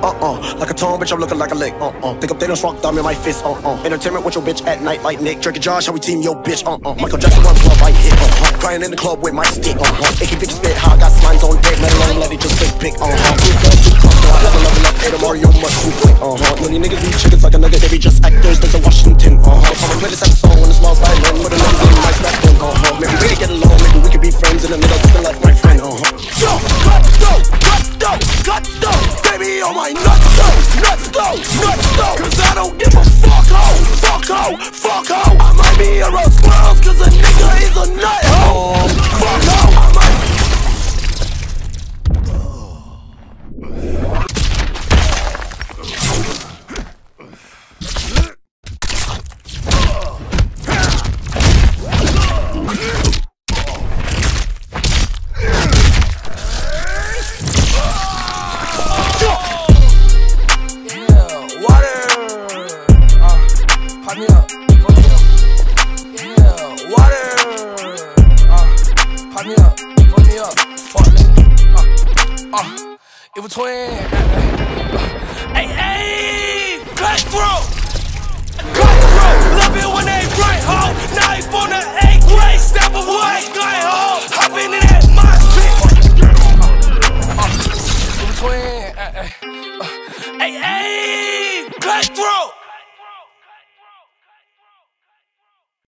Like a tone, bitch, I'm looking like a lick. Think up Thanos, rock thumb in my fist. Entertainment with your bitch at night like Nick. Drake and Josh, how we team your bitch. Michael Jackson run club, I hit. Crying in the club with my stick. Icky bitch spit, how I got slimes on deck. Metal on, let it just pick. Level up, hit a Mario much too quick. When you niggas be chickens like a nugget, they be just actors. There's a Washington. I'ma play this episode on a small side land with a nigga in my back then. Maybe we can get along, maybe we could be friends in the middle, looking like my friend. Yo, cut though, baby on my nuts though, cause I don't give a fuck ho. I might be a roast squirrels cause a nigga is a nut ho. Fuck ho, I might. It was twin. Hey, cutthroat. Love it when they right, ho. Knife on the